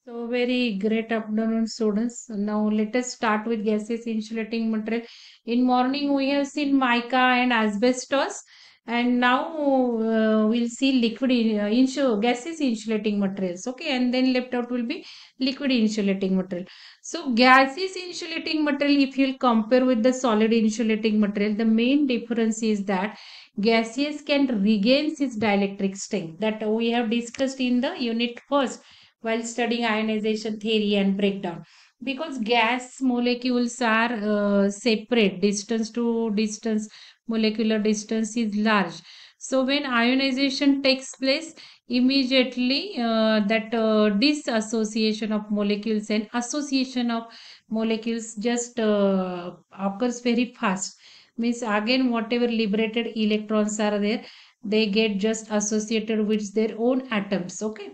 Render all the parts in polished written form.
So very great afternoon, students. Now let us start with gaseous insulating material. In morning we have seen mica and asbestos, and now we'll see liquid gaseous insulating materials. Okay, and then left out will be liquid insulating material. So gaseous insulating material, if you'll compare with the solid insulating material, the main difference is that gaseous can regain its dielectric strength that we have discussed in the unit first while studying ionization theory and breakdown, because gas molecules are separate, distance to distance, molecular distance is large. So when ionization takes place, immediately that disassociation of molecules and association of molecules just occurs very fast. Means again whatever liberated electrons are there, they get just associated with their own atoms. Okay,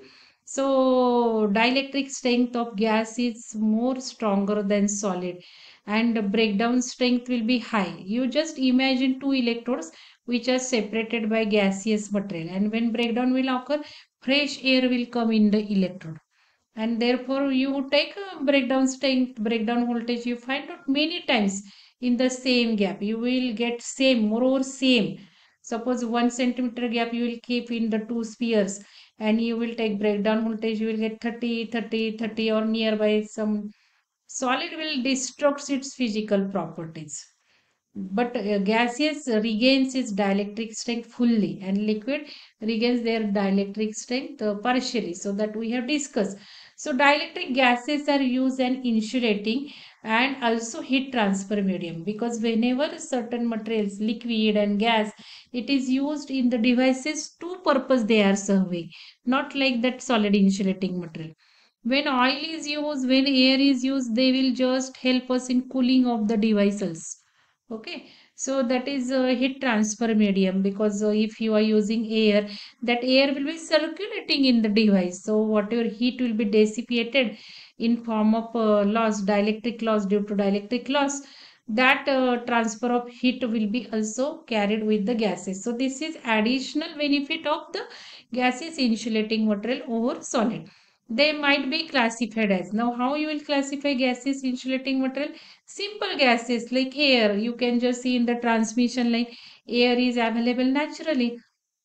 so dielectric strength of gas is more stronger than solid, and breakdown strength will be high. You just imagine two electrodes which are separated by gaseous material, and when breakdown will occur, fresh air will come in the electrode, and therefore you take a breakdown strength, breakdown voltage, you find out many times in the same gap you will get same, more or same. Suppose 1 centimeter gap you will keep in the two spheres, and you will take breakdown voltage, you will get 30, 30, 30, or nearby. Some solid will destruct its physical properties, but gaseous regains its dielectric strength fully, and liquid regains their dielectric strength partially, so that we have discussed. So dielectric gases are used in insulating and also heat transfer medium, because whenever certain materials, liquid and gas, it is used in the devices, two purpose they are serving, not like that solid insulating material. When oil is used, when air is used, they will just help us in cooling of the devices. Okay, so that is a heat transfer medium, because if you are using air, that air will be circulating in the device. So whatever heat will be dissipated in form of loss, dielectric loss, due to dielectric loss, that transfer of heat will be also carried with the gases. So this is additional benefit of the gaseous insulating material over solid. They might be classified as, now how you will classify gaseous insulating material? Simple gases like air, you can just see in the transmission line, air is available naturally.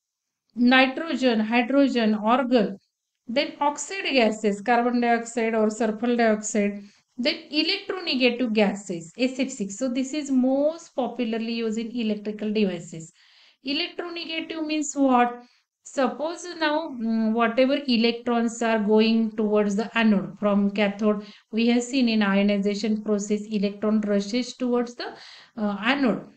Nitrogen, hydrogen, argon, then oxide gases, carbon dioxide or sulfur dioxide, then electronegative gases, SF6. So this is most popularly used in electrical devices. Electronegative means what? Suppose now whatever electrons are going towards the anode from cathode, we have seen in ionization process, electron rushes towards the anode.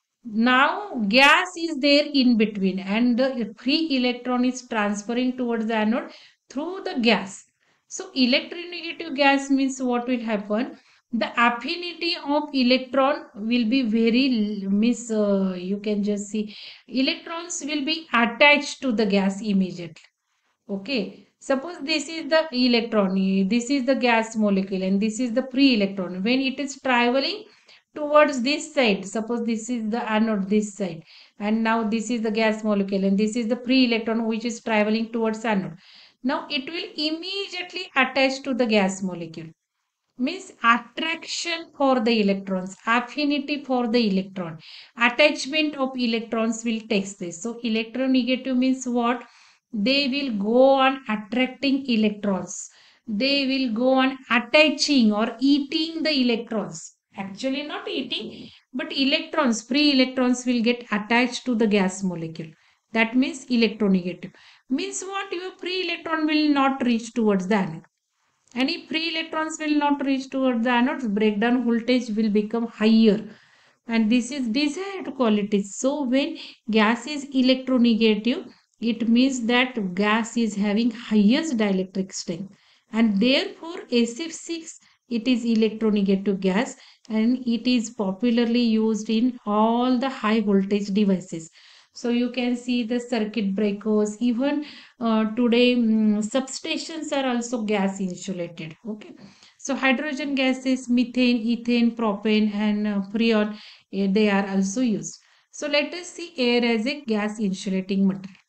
Now gas is there in between, and the free electron is transferring towards the anode through the gas. So electronegative gas means what will happen? The affinity of electron will be very means you can just see electrons will be attached to the gas immediately. Okay, suppose this is the electron, this is the gas molecule, and this is the free electron. When it is traveling towards this side, suppose this is the anode, this side, and now this is the gas molecule, and this is the free electron which is traveling towards anode. Now it will immediately attach to the gas molecule. Means attraction for the electrons, affinity for the electron, attachment of electrons will take place. So electronegative means what? They will go on attracting electrons, they will go on attaching or eating the electrons. Actually not eating, but electrons, free electrons will get attached to the gas molecule. That means electronegative. Means what? Your free electron will not reach towards the anode. Any free electrons will not reach towards the anodes, breakdown voltage will become higher, and this is desired quality. So when gas is electronegative, it means that gas is having highest dielectric strength, and therefore SF6, it is electronegative gas, and it is popularly used in all the high voltage devices. So you can see the circuit breakers, even today substations are also gas insulated. Okay, so hydrogen gases, methane, ethane, propane, and freon, they are also used. So let us see air as a gas insulating material.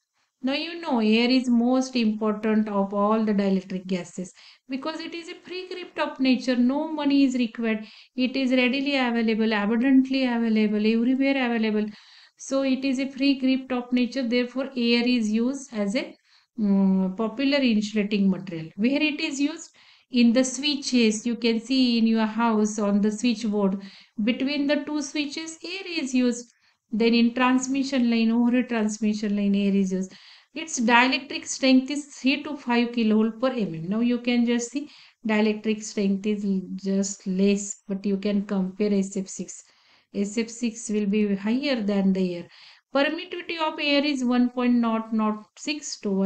Now you know air is most important of all the dielectric gases because it is a free gift of nature. No money is required. It is readily available, abundantly available, everywhere available. So it is a free gift of nature. Therefore, air is used as a popular insulating material. Where it is used? In the switches, you can see in your house on the switchboard. Between the two switches, air is used. Then in transmission line, over a transmission line, air is used. Its dielectric strength is 3 to 5 kilovolt per mm. Now you can just see dielectric strength is just less, but you can compare SF6. SF6 will be higher than the air. Permittivity of air is 1.006 to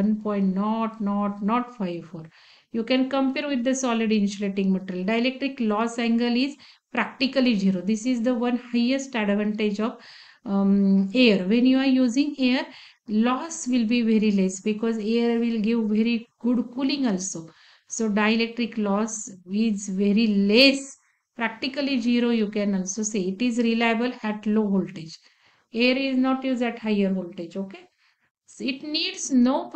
1.00054. You can compare with the solid insulating material. Dielectric loss angle is practically zero. This is the one highest advantage of air. When you are using air, loss will be very less because air will give very good cooling also. So dielectric loss is very less, practically zero. You can also say it is reliable at low voltage. Air is not used at higher voltage. Okay, so it needs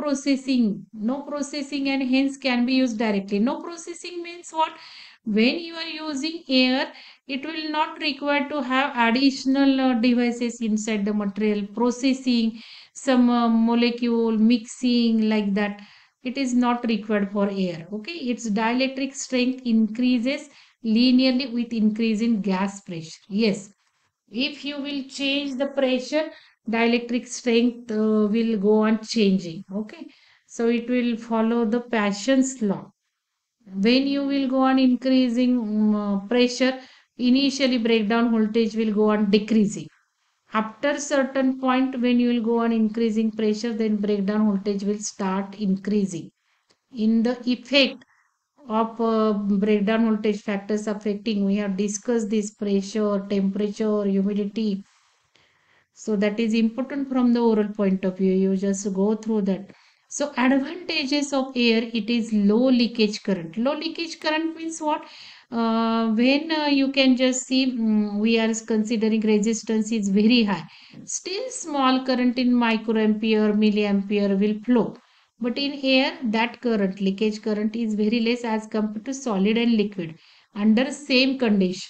no processing, and hence can be used directly. No processing means what? When you are using air, it will not require to have additional devices inside the material, processing some molecule, mixing like that. It is not required for air. Okay, its dielectric strength increases linearly with increase in gas pressure. Yes, if you will change the pressure, dielectric strength will go on changing. Okay, so it will follow the Passion's law. When you will go on increasing pressure, initially breakdown voltage will go on decreasing. After certain point, when you will go on increasing pressure, then breakdown voltage will start increasing. In the effect of breakdown voltage factors affecting, we have discussed this: pressure, temperature, humidity. So that is important from the oral point of view. You just go through that. So advantages of air, it is low leakage current. Low leakage current means what? When you can just see, we are considering resistance is very high. Still small current in microampere, milliampere will flow. But in air, that current, leakage current is very less as compared to solid and liquid under same condition.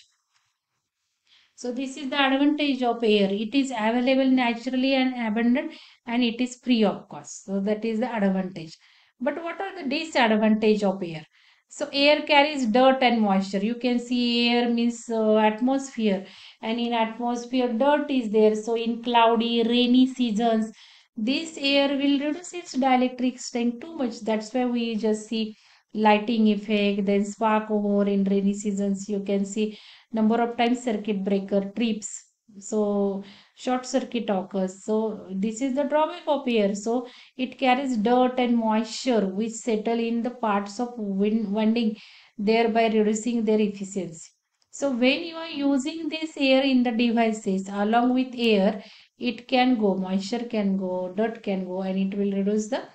So this is the advantage of air. It is available naturally and abundant, and it is free of cost. So that is the advantage. But what are the disadvantage of air? So air carries dirt and moisture. You can see air means atmosphere, and in atmosphere dirt is there. So in cloudy, rainy seasons, this air will reduce its dielectric strength too much. That's why we just see lighting effect, then spark over in rainy seasons. You can see number of times circuit breaker trips, so short circuit occurs. So this is the drawback of air. So it carries dirt and moisture which settle in the parts of winding, thereby reducing their efficiency. So when you are using this air in the devices along with air, it can go, moisture can go, dirt can go, and it will reduce the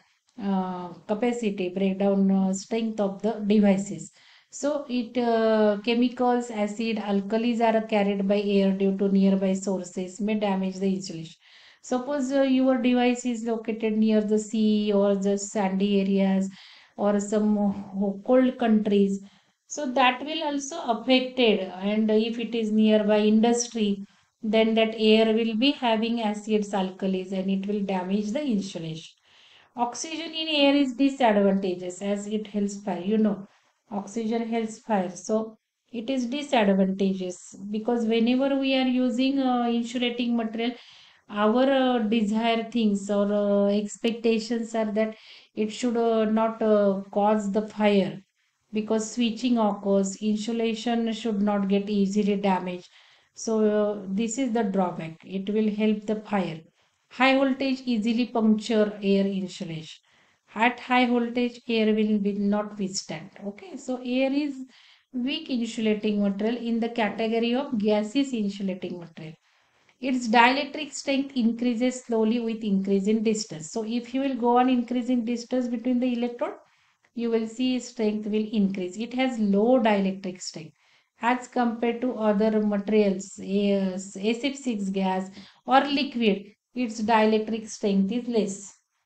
capacity breakdown strength of the devices. So it chemicals, acid, alkalis are carried by air due to nearby sources may damage the insulation. Suppose your device is located near the sea or the sandy areas or some cold countries, so that will also affected. And if it is nearby industry, then that air will be having acids, alkalis, and it will damage the insulation. Oxygen in air is disadvantageous as it helps fire. You know, oxygen helps fire. So it is disadvantageous because whenever we are using insulating material, our desired things or expectations are that it should not cause the fire, because switching occurs, insulation should not get easily damaged. So this is the drawback. It will help the fire. High voltage easily puncture air insulation. At high voltage, air will not withstand. Okay, so air is weak insulating material in the category of gaseous insulating material. Its dielectric strength increases slowly with increase in distance. So if you will go on increasing distance between the electrode, you will see strength will increase. It has low dielectric strength as compared to other materials, SF6 gas or liquid. Its dielectric strength is less.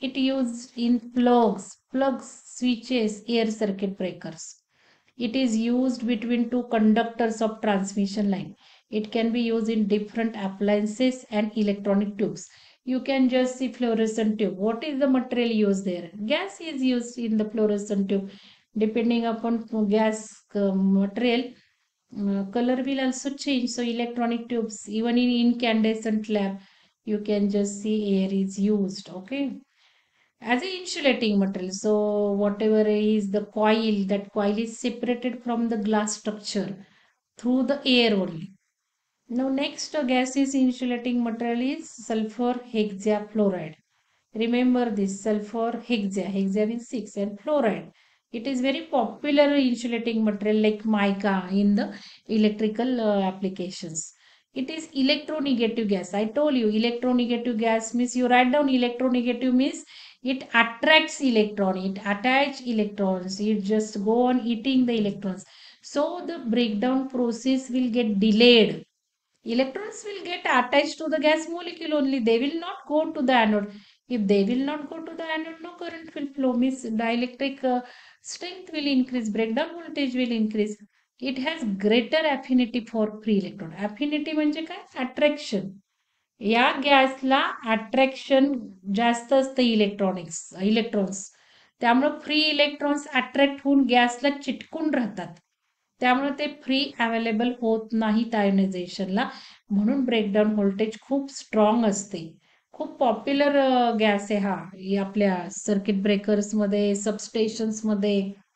It used in plugs, switches, air circuit breakers. It is used between two conductors of transmission line. It can be used in different appliances and electronic tubes. You can just see fluorescent tube. What is the material used there? Gas is used in the fluorescent tube. Depending upon gas material, color will also change. So electronic tubes, even in incandescent lamp, you can just see air is used. Okay, as a insulating material. So whatever is the coil, that coil is separated from the glass structure through the air only. Now next gaseous insulating material is sulfur hexafluoride. Remember this sulfur hexa means 6 and fluoride. It is very popular insulating material like mica in the electrical applications. It is electronegative gas. I told you electronegative gas means you write down electronegative means it attracts electron, it attach electrons, it just go on eating the electrons. So the breakdown process will get delayed. Electrons will get attached to the gas molecule only. They will not go to the anode. If they will not go to the anode, no current will flow. Means dielectric strength will increase, breakdown voltage will increase. It has greater affinity for free electron. Affinity म्हणजे काय? Attraction. या गॅसला attraction जास्त असतं electrons. त्यामुळे free electrons attract होऊन गॅसला चिटकून राहतात. त्यामुळे ते फ्री अवेलेबल होत नाहीत आयोनायझेशनला. म्हणून ब्रेकडाऊन व्होल्टेज खूप स्ट्रॉंग असते. खूप पॉप्युलर गॅस आहे हा आपल्या सर्किट ब्रेकर्समध्ये, सबस्टेशन्समध्ये.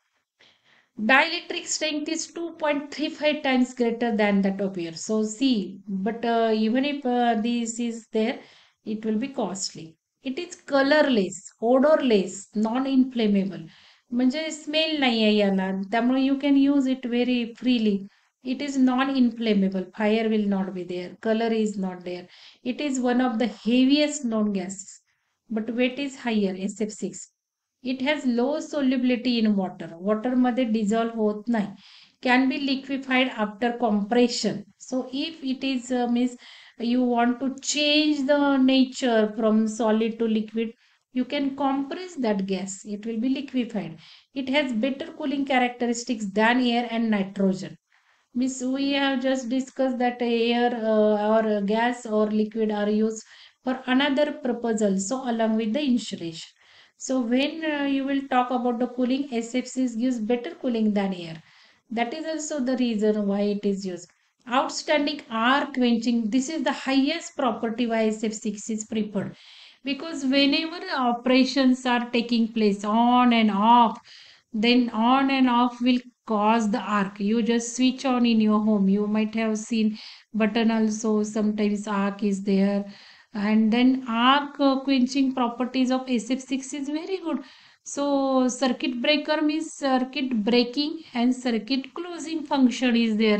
Dielectric strength is 2.35 times greater than that of air. So see, but even if this is there, it will be costly. It is colorless, odorless, non-inflammable. म्हणजे smell नाही आहे याला, त्यामुळे you can use it very freely. It is non-inflammable. Fire will not be there. Color is not there. It is one of the heaviest known gases. But weight is higher, SF6. It has low solubility in water. Water मध्ये dissolve होत नाही. Can be liquefied after compression. So if it is means you want to change the nature from solid to liquid, you can compress that gas. It will be liquefied. It has better cooling characteristics than air and nitrogen. Miss, we have just discussed that air or gas or liquid are used for another purpose also along with the insulation. So when you will talk about the cooling, SFCs gives better cooling than air. That is also the reason why it is used. Outstanding arc quenching. This is the highest property why SF6 is preferred. Because whenever operations are taking place on and off, then on and off will cause the arc. You just switch on in your home. You might have seen button also sometimes arc is there. And then arc quenching properties of SF6 is very good. So circuit breaker means circuit breaking and circuit closing function is there.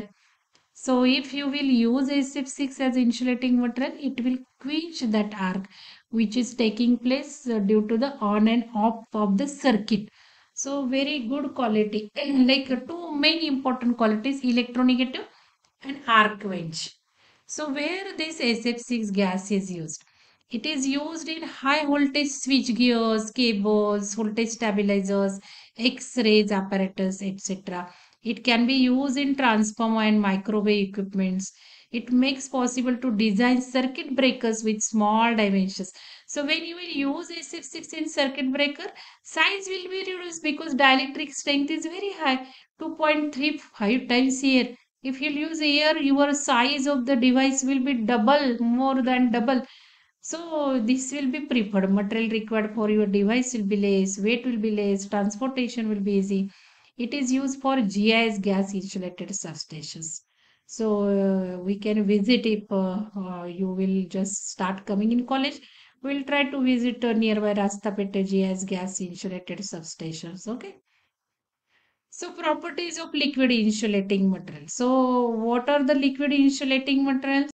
So if you will use SF6 as insulating material, it will quench that arc which is taking place due to the on and off of the circuit. So very good quality. Like two main important qualities, electronegative and arc quench. So where this SF6 gas is used? It is used in high voltage switch gears, cables, voltage stabilizers, X-rays apparatus, etc. It can be used in transformer and microwave equipments. It makes possible to design circuit breakers with small dimensions. So when you will use SF6 in circuit breaker, size will be reduced because dielectric strength is very high, 2.35 times here. If you use air, your size of the device will be double, more than double. So this will be preferred. Material required for your device will be less, weight will be less, transportation will be easy. It is used for GIS gas insulated substations. So we can visit if you will just start coming in college. We'll try to visit nearby Rastapete GIS gas insulated substations. Okay. So properties of liquid insulating material. So what are the liquid insulating materials?